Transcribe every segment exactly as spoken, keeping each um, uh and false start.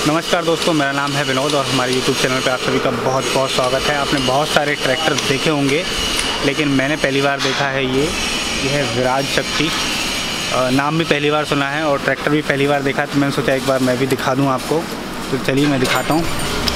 नमस्कार दोस्तों, मेरा नाम है विनोद और हमारे यूट्यूब चैनल पे आप सभी का बहुत बहुत स्वागत है। आपने बहुत सारे ट्रैक्टर देखे होंगे, लेकिन मैंने पहली बार देखा है ये ये है विराज शक्ति। नाम भी पहली बार सुना है और ट्रैक्टर भी पहली बार देखा, तो मैंने सोचा एक बार मैं भी दिखा दूँ आपको। तो चलिए मैं दिखाता हूँ।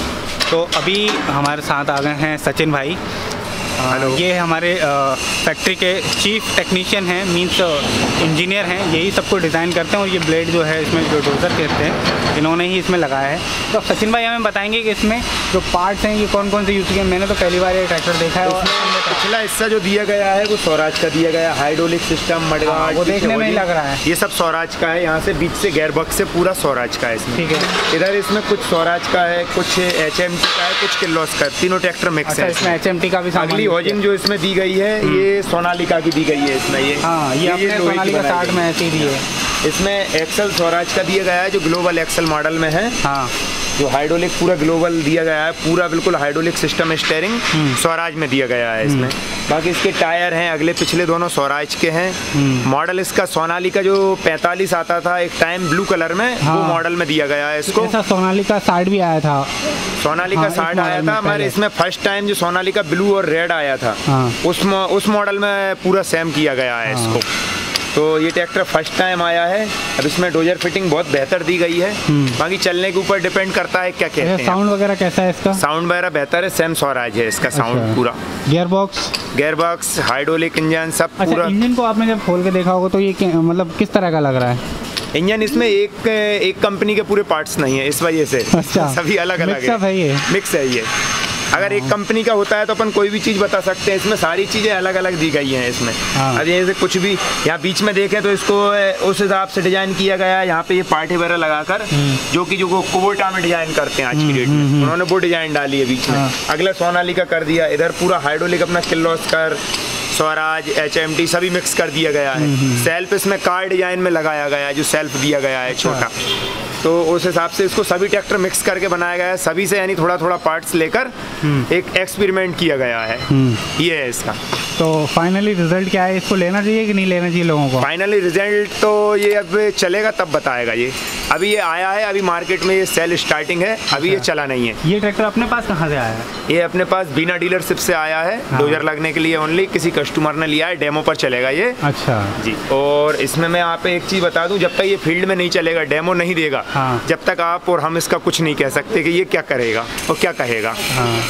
तो अभी हमारे साथ आ गए हैं सचिन भाई। हेलो। ये हमारे फैक्ट्री के चीफ टेक्नीशियन हैं, मींस इंजीनियर हैं। यही सबको डिज़ाइन करते हैं और ये ब्लेड जो है इसमें जो डोजर कहते हैं, इन्होंने ही इसमें लगाया है। तो सचिन भाई हमें बताएंगे कि इसमें जो पार्ट्स हैं ये कौन कौन से यूज़ किए। मैंने तो पहली बार ये ट्रैक्टर देखा है। और पिछला हिस्सा जो दिया गया है वो स्वराज का दिया गया है, हाइड्रोलिक सिस्टम, मडगार्ड, वो देखने में ही लग रहा है। ये सब स्वराज का है। यहाँ से बीच से गेयर बॉक्स से पूरा स्वराज का है इसमें। ठीक है। इधर इसमें कुछ स्वराज का है, कुछ एच एम टी का है, कुछ किर्लोस्कर का है। तीनों ट्रैक्टर मिक्स है। इसमें एच एम टी का भी सामान। अगली होजिंग जो इसमें दी गई है ये सोनालिका की दी गई है इसमें। ये हाँ, ये अपने सोनालिका साठ में ऐसी दी है। इसमें एक्सल स्वराज का दिया गया है जो ग्लोबल एक्सल मॉडल में है। हाँ, जो हाइड्रोलिक पूरा ग्लोबल दिया गया है, पूरा बिल्कुल हाइड्रोलिक सिस्टम स्टीयरिंग स्वराज में दिया गया है इसमें। बाकी इसके टायर हैं अगले पिछले दोनों स्वराज के हैं। मॉडल इसका सोनालिका जो पैंतालीस आता था एक टाइम ब्लू कलर में, हाँ, वो मॉडल में दिया गया है इसको। सोनालिका साठ भी आया था। सोनालिका हाँ, साठ आया था मगर इसमें फर्स्ट टाइम जो सोनालिका ब्लू और रेड आया था, हाँ, उस उस मॉडल में पूरा सेम किया गया है हाँ, इसको। तो ये ट्रैक्टर फर्स्ट टाइम आया है। अब इसमें डोजर फिटिंग बहुत बेहतर दी गई है। बाकी चलने के ऊपर डिपेंड करता है क्या कहते हैं। साउंड वगैरह कैसा है इसका? साउंड वगैरह बेहतर है, सेम स्वराज है इसका। अच्छा। साउंड पूरा। Gear box gear box hydraulic engine सब अच्छा, पूरा। इंजन को आपने जब खोल के देखा होगा तो ये मतलब किस तरह का लग रहा है? इंजन इसमें एक एक कंपनी के पूरे पार्ट्स नहीं है, इस वजह से। अच्छा। सभी अलग अलग है, मिक्स है ये। अगर एक कंपनी का होता है तो अपन कोई भी चीज़ बता सकते हैं। इसमें सारी चीज़ें अलग अलग दी गई हैं इसमें। हाँ। अब जैसे कुछ भी यहाँ बीच में देखें तो इसको उस हिसाब से डिजाइन किया गया है। यहाँ पे ये पार्टी वगैरह लगाकर जो कि जो कोबोटा में डिजाइन करते हैं आज की डेट में, उन्होंने वो डिजाइन डाली है बीच में। हाँ। अगला सोनालिका कर दिया। इधर पूरा हाइड्रोलिक अपना Kirloskar, Swaraj, H M T सभी मिक्स कर दिया गया है। सेल्फ इसमें कार डिजाइन में लगाया गया है, जो सेल्फ दिया गया है छोटा। तो उस हिसाब से इसको सभी ट्रैक्टर मिक्स करके बनाया गया है, सभी से यानी थोड़ा थोड़ा पार्ट्स लेकर एक एक्सपेरिमेंट किया गया है। ये है इसका। तो फाइनली रिजल्ट क्या है? इसको लेना चाहिए कि नहीं लेना चाहिए लोगों को? फाइनली रिजल्ट तो ये अब चलेगा तब बताएगा। ये अभी ये आया है, अभी मार्केट में ये सेल स्टार्टिंग है, अभी अच्छा। ये चला नहीं है। ये ट्रैक्टर अपने पास कहाँ से आया है? ये अपने पास बिना डीलरशिप से आया है। हाँ। डोजर लगने के लिए ओनली किसी कस्टमर ने लिया है, डेमो पर चलेगा ये। अच्छा जी। और इसमें मैं आप एक चीज़ बता दूं, जब तक ये फील्ड में नहीं चलेगा, डेमो नहीं देगा, हाँ, जब तक आप और हम इसका कुछ नहीं कह सकते कि ये क्या करेगा और क्या कहेगा। हाँ।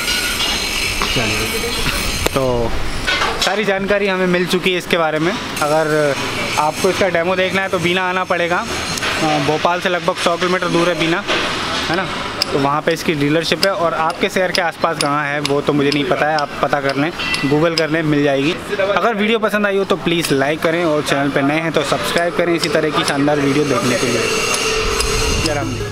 तो सारी जानकारी हमें मिल चुकी है इसके बारे में। अगर आपको इसका डेमो देखना है तो बीना आना पड़ेगा। भोपाल से लगभग सौ किलोमीटर दूर है बीना, है ना। तो वहाँ पे इसकी डीलरशिप है। और आपके शहर के आसपास कहाँ है वो तो मुझे नहीं पता है, आप पता कर लें, गूगल कर लें, मिल जाएगी। अगर वीडियो पसंद आई हो तो प्लीज़ लाइक करें और चैनल पर नए हैं तो सब्सक्राइब करें इसी तरह की शानदार वीडियो देखने के लिए। जय राम जी।